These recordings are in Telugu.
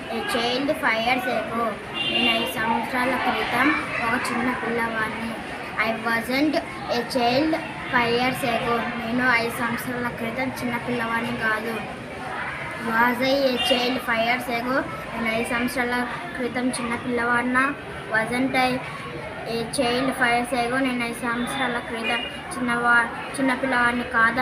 A child 5 years ago. నేను 5 సంవత్సరాల క్రితం ఒక చిన్న పిల్లవాడిని. I wasn't a child 5 years ago. నేను 5 సంవత్సరాల క్రితం చిన్న పిల్లవాడిని కాదు. Was I a child 5 years ago? నేను 5 సంవత్సరాల క్రితం చిన్న పిల్లవాడినా? Wasn't I a child 5 years ago? నేను 5 సంవత్సరాల క్రితం చిన్న పిల్లవాడిని కాదా?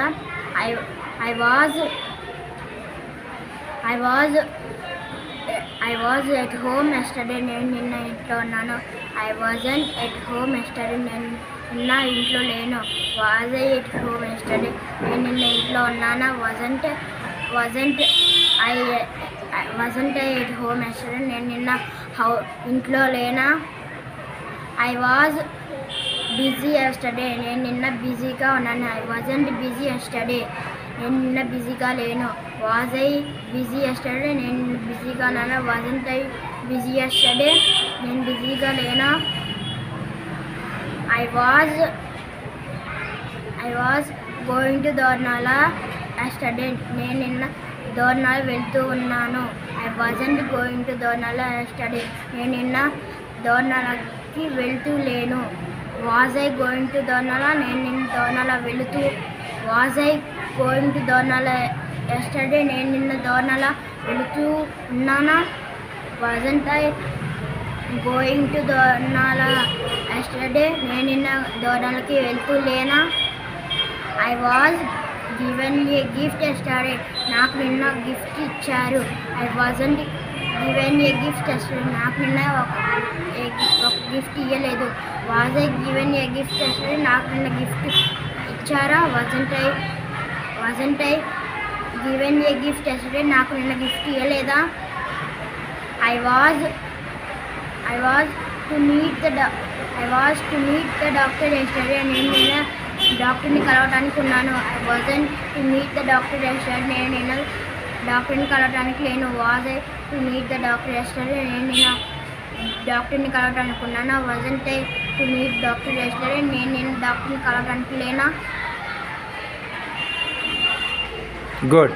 I was at home yesterday. నేను నిన్న ఇంట్లో ఉన్నాను. I wasn't at home yesterday. నేను నిన్న ఇంట్లో లేను. Was I at home yesterday? నేను నిన్న ఇంట్లో ఉన్నానా? Wasn't I at home yesterday? నేను నిన్న ఇంట్లో లేనా? I was busy yesterday. నేను నిన్న బిజీగా ఉన్నాను. I wasn't busy yesterday. నేను నిన్న బిజీగా లేను. Was I busy yesterday? నేను బిజీగా ఉన్నాను. Wasn't I busy yesterday? నేను బిజీగా లేనా? I was going to Dornala yesterday. నేను నిన్న దోర్నాల వెళ్తూ ఉన్నాను. I wasn't going to Dornala yesterday. నేను నిన్న దోర్నాలకి వెళ్తూ లేను. Was I going to Dornala? నేను నిన్న దోర్నాల వెళుతూ. Was I going to Dornala yesterday? నేను నిన్న దోర్నాల వెళుతూ ఉన్నానా? Wasn't I going to Dornala yesterday? నేను నిన్న దోర్నాలకి వెళ్తూ లేనా? I was given a gift yesterday. నాకు నిన్న గిఫ్ట్ ఇచ్చారు. I wasn't given a gift yesterday. నాకు నిన్న ఒక గిఫ్ట్ ఇవ్వలేదు. Was I given a gift yesterday? నాకు నిన్న గిఫ్ట్ ఇచ్చారా? Wasn't I given a gift yesterday? నాకు నిన్న గిఫ్ట్ ఇవ్వలేదా? I was to meet the doctor yesterday. నేను నిన్న డాక్టర్ని కలవడానికి ఉన్నాను. I wasn't to meet the doctor yesterday. నేను నిన్న డాక్టర్ని కలవడానికి లేను. Was I to meet the doctor yesterday? నేను నిన్న డాక్టర్ని కలవడానికి ఉన్నాను. Wasn't I to meet doctor yesterday? నేను నిన్న డాక్టర్ని కలవడానికి లేనా? Good.